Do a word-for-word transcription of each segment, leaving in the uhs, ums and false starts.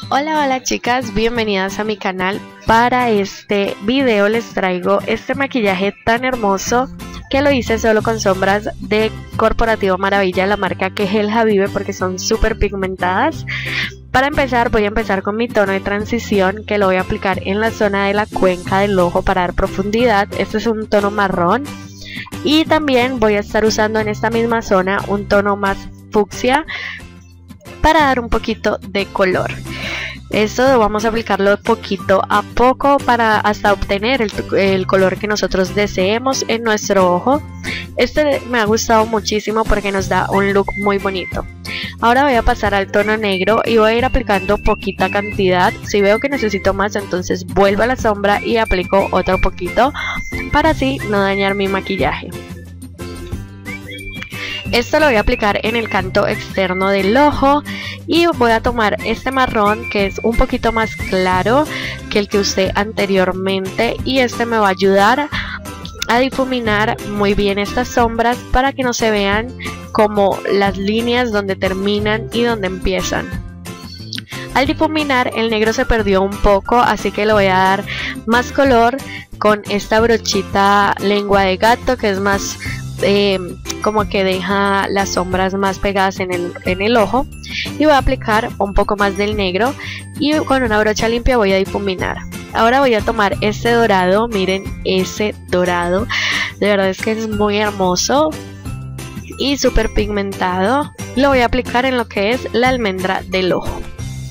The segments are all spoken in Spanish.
Hola hola chicas, bienvenidas a mi canal. Para este video les traigo este maquillaje tan hermoso que lo hice solo con sombras de Corporativo Maravilla, la marca que es el Habibe, porque son súper pigmentadas. Para empezar voy a empezar con mi tono de transición, que lo voy a aplicar en la zona de la cuenca del ojo para dar profundidad. Este es un tono marrón, y también voy a estar usando en esta misma zona un tono más fucsia para dar un poquito de color. Esto vamos a aplicarlo poquito a poco para hasta obtener el, el color que nosotros deseemos en nuestro ojo. Este me ha gustado muchísimo porque nos da un look muy bonito. Ahora voy a pasar al tono negro y voy a ir aplicando poquita cantidad. Si veo que necesito más, entonces vuelvo a la sombra y aplico otro poquito para así no dañar mi maquillaje. Esto lo voy a aplicar en el canto externo del ojo y voy a tomar este marrón que es un poquito más claro que el que usé anteriormente, y este me va a ayudar a difuminar muy bien estas sombras para que no se vean como las líneas donde terminan y donde empiezan. Al difuminar el negro se perdió un poco, así que le voy a dar más color con esta brochita lengua de gato, que es más Eh, como que deja las sombras más pegadas en el, en el ojo, y voy a aplicar un poco más del negro y con una brocha limpia voy a difuminar. Ahora voy a tomar este dorado, miren ese dorado, de verdad es que es muy hermoso y súper pigmentado. Lo voy a aplicar en lo que es la almendra del ojo.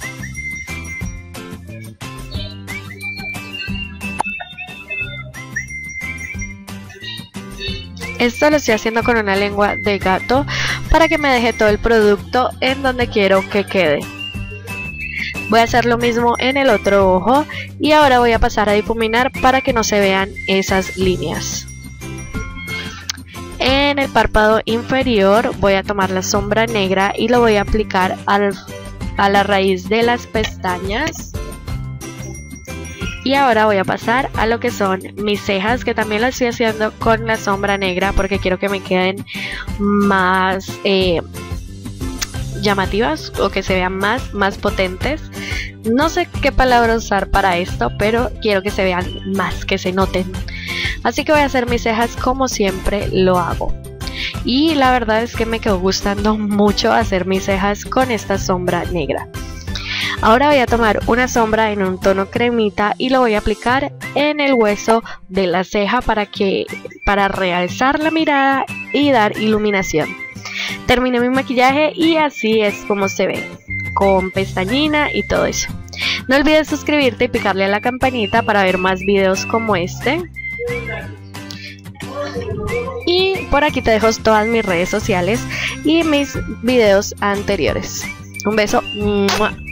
Esto lo estoy haciendo con una lengua de gato para que me deje todo el producto en donde quiero que quede. Voy a hacer lo mismo en el otro ojo y ahora voy a pasar a difuminar para que no se vean esas líneas. En el párpado inferior voy a tomar la sombra negra y lo voy a aplicar al, a la raíz de las pestañas. Y ahora voy a pasar a lo que son mis cejas, que también las estoy haciendo con la sombra negra porque quiero que me queden más eh, llamativas, o que se vean más, más potentes. No sé qué palabra usar para esto, pero quiero que se vean más, que se noten. Así que voy a hacer mis cejas como siempre lo hago. Y la verdad es que me quedó gustando mucho hacer mis cejas con esta sombra negra. Ahora voy a tomar una sombra en un tono cremita y lo voy a aplicar en el hueso de la ceja para que para realzar la mirada y dar iluminación. Terminé mi maquillaje y así es como se ve, con pestañina y todo eso. No olvides suscribirte y picarle a la campanita para ver más videos como este. Y por aquí te dejo todas mis redes sociales y mis videos anteriores. Un beso. ¡Mua!